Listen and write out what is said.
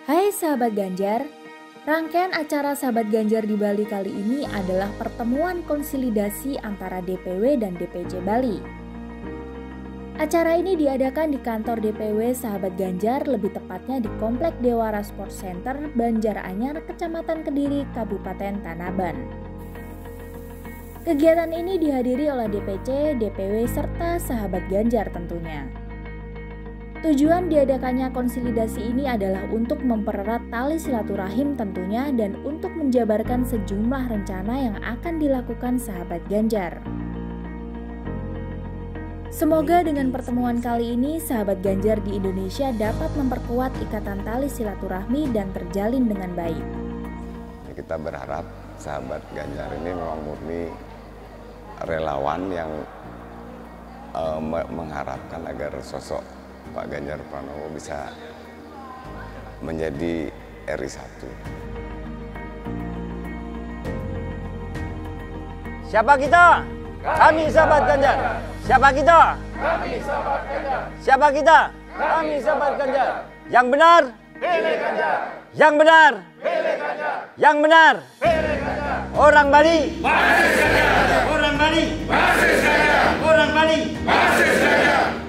Hai sahabat Ganjar, rangkaian acara sahabat Ganjar di Bali kali ini adalah pertemuan konsolidasi antara DPW dan DPC Bali. Acara ini diadakan di kantor DPW sahabat Ganjar, lebih tepatnya di Komplek Dewara Sport Center, Banjaranyar, Kecamatan Kediri, Kabupaten Tanaban. Kegiatan ini dihadiri oleh DPC, DPW, serta sahabat Ganjar tentunya. Tujuan diadakannya konsolidasi ini adalah untuk mempererat tali silaturahim tentunya dan untuk menjabarkan sejumlah rencana yang akan dilakukan sahabat Ganjar. Semoga dengan pertemuan kali ini sahabat Ganjar di Indonesia dapat memperkuat ikatan tali silaturahmi dan terjalin dengan baik. Kita berharap sahabat Ganjar ini memang murni relawan yang mengharapkan agar sosok Pak Ganjar Pranowo bisa menjadi RI 1. Siapa kita? Kami sahabat Ganjar. Siapa kita? Kami sahabat Ganjar. Siapa kita? Kami sahabat Ganjar. Yang benar? Pilih Ganjar. Yang benar? Pilih Ganjar. Yang benar? Pilih Ganjar. Orang Bali. Basis Ganjar. Orang Bali. Basis Ganjar. Orang Bali. Basis Ganjar.